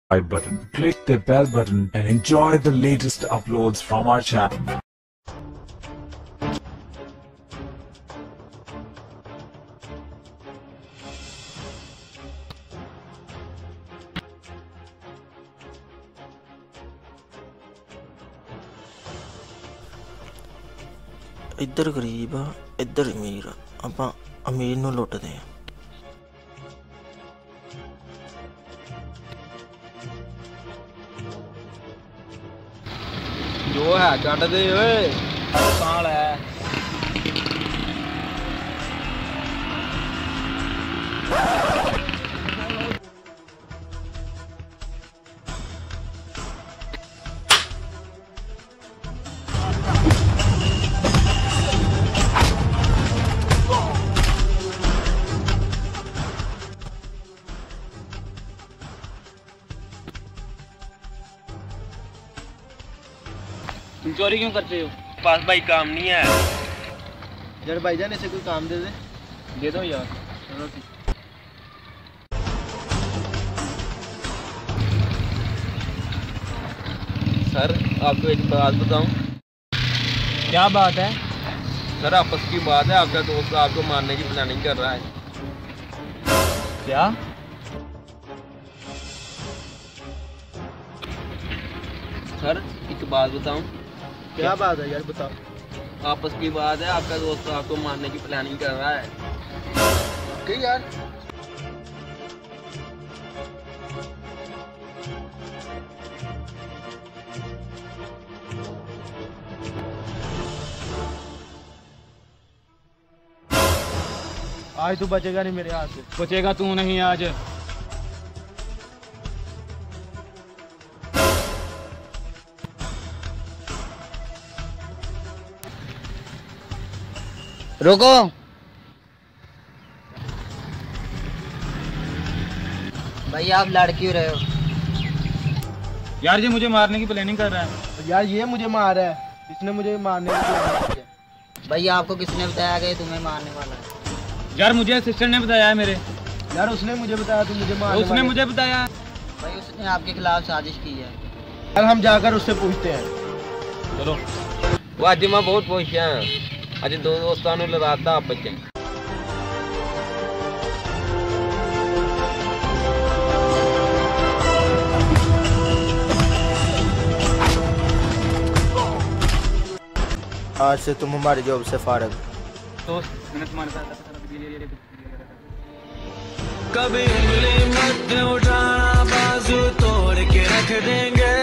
button, click the bell button and enjoy the latest uploads from our channel. इधर गरीब आ इधर अमीर ਆਪਾਂ अमीर ਨੂੰ ਲੁੱਟਦੇ ਆ। ਜੋ ਹੈ ਕੱਢਦੇ ਓਏ ਸਾਲ ਹੈ तुम चोरी क्यों करते हो? पास भाई काम नहीं है यार भाईजान इसे कोई काम दे दो यार। चलो ठीक। सर आपको एक बात बताऊं। क्या बात है? सर आपस की बात है, आपका दोस्त आपको मारने की प्लानिंग कर रहा है। क्या? सर एक बात बताऊं। क्या बात है यार बताओ। आपस की बात है, आपका दोस्त आपको मारने की प्लानिंग कर रहा है। क्या यार? आज तू बचेगा नहीं मेरे हाथ से। बचेगा तू नहीं आज। रुको। भाई आप लड़ क्यों रहे हो? यार ये मुझे मारने की प्लानिंग कर रहा है। यार ये मुझे मार रहा है, इसने मुझे मारने की प्लानिंग की है। भाई आपको किसने बताया कि तुम्हें मारने वाला है? यार मुझे सिस्टर ने बताया है मेरे। यार उसने मुझे बताया तुम मुझे मारने उसने मुझे बताया। भाई उसने आपके खिलाफ साजिश की है। यार हम जाकर उससे पूछते हैं। चलो। वो आज मैं बहुत पहुंचा है। आज दो दोस्तों ने लड़ाता आप बच्चे। आज से तुम हमारी जॉब से फारिग। दोस्त मैंने तुम्हारे साथ कभी उंगली मत उठाना, बाजू तोड़ के रख देंगे।